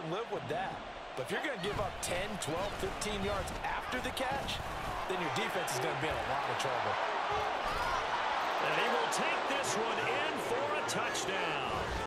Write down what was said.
can live with that. But if you're going to give up 10, 12, 15 yards after the catch, then your defense is going to be in a lot of trouble. And he will take this one in for a touchdown.